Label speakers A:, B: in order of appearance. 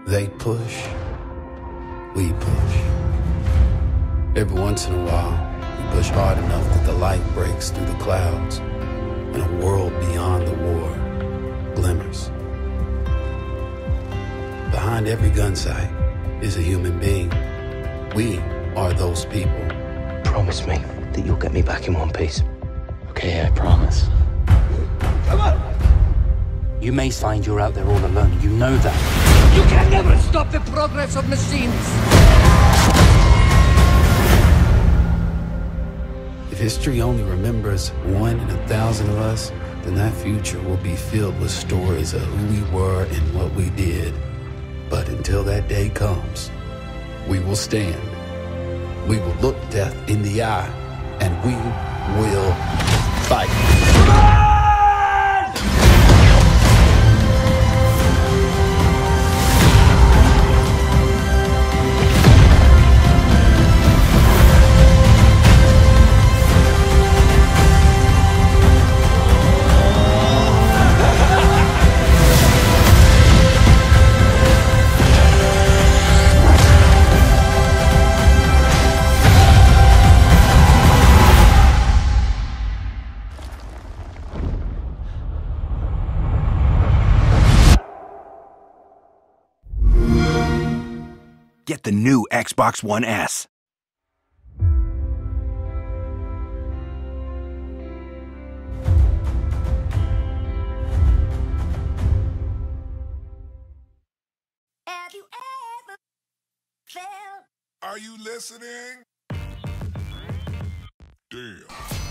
A: They push, we push. Every once in a while, we push hard enough that the light breaks through the clouds and a world beyond the war glimmers. Behind every gun sight is a human being. We are those people.
B: Promise me that you'll get me back in one piece.
C: Okay, I promise.
B: Come on!
C: You may find you're out there all alone. You know that.
D: You can never stop the progress of machines!
A: If history only remembers 1 in 1,000 of us, then that future will be filled with stories of who we were and what we did. But until that day comes, we will stand. We will look death in the eye, and we will fight.
E: Get the new Xbox One S.
F: Have you ever felt?
G: Are you listening? Damn.